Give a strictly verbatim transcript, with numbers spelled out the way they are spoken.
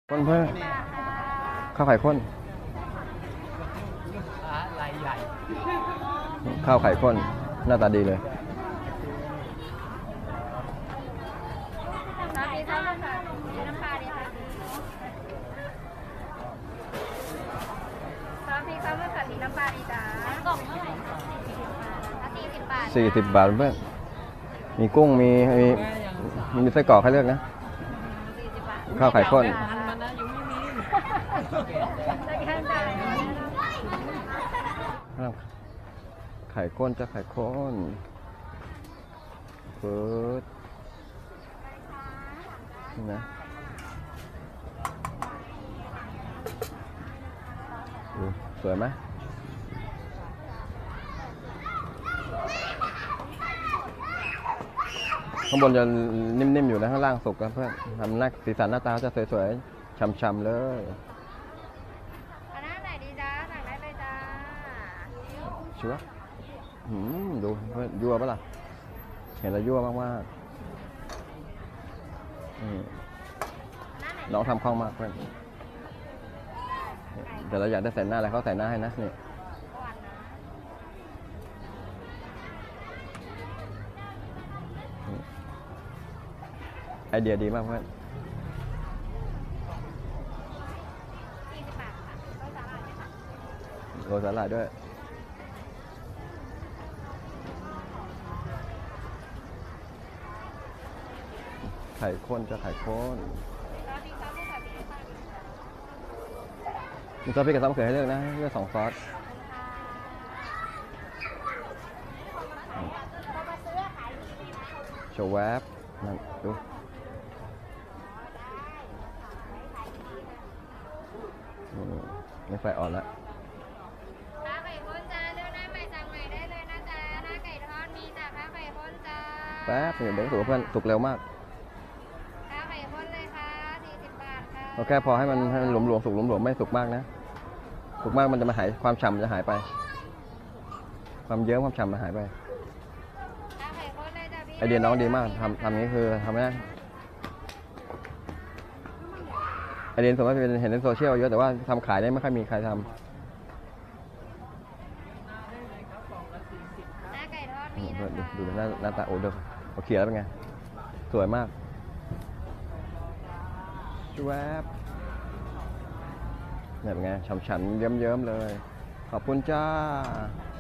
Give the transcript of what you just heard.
คนเพิ่มข้าวไข่ข้นลายใหญ่ข้าวไข่ข้นหน้าตาดีเลยสี่สิบบาทเพื่อนมีกุ้งมีมีมีไส้กรอกให้เลือกนะข้าวไข่ข้นไข่ข้นจะไข่ข้นเปิดนะสวยไหมข้างบนจะนิ่มๆอยู่นะข้างล่างสุกนะเพื่อนทำหน้าสีสันหน้าตาจะสวยๆช่ำๆเลยเอาหน้าไหนดีจ้าสั่งได้เลยจ้าชัวร์หืมดูเพื่อนยั่วปะล่ะเห็นแล้วยั่วมากๆน้องทำคล่องมากเพื่อนแต่เราอยากได้ใส่หน้าอะไรเขาใส่หน้าให้นะนี่ไอเดียดีมากเพื่อนโรยสาหร่ายด้วยไข่ข้นจะไข่ข้นมีซอสพริกกับซอสมะเขือให้เลือกนะเลือกสองซอสโชว์แวบนั่นดูนี่ไฟอ่อนแล้วข้าวไข่ข้นจ้าเลือกหน้าใหม่สั่งใหม่ได้เลยนะจ๊ะหน้าไก่ทอดมีจ้ะข้าวไข่ข้นจ้าแป๊บเดี๋ยวสุกเพื่อนสุกเร็วมากข้าวไข่ข้นเลยค่ะสี่สิบบาทค่ะเราแค่พอให้มันให้หลวมๆสุกหลวมๆไม่สุกมากนะสุกมากมันจะมาหายความฉ่ำจะหายไปความเยิ้มความฉ่ำมันหายไปข้าวไข่ข้นเลยจ้ะพี่ไอเดียน้องดีมากทำทำนี้คือทำได้ไอเดียส่วนมากเป็นเห็นในโซเชียลเยอะแต่ว่าทำขายได้ไม่ค่อยมีใครทำหน้าไก่ทอดมีนะคะดูหน้าหน้าตาโอ้เด้อโอเคแล้วเป็นไงสวยมากชวบเนี่ยเป็นไงฉ่ำๆเยิ้มๆเลยขอบคุณจ้า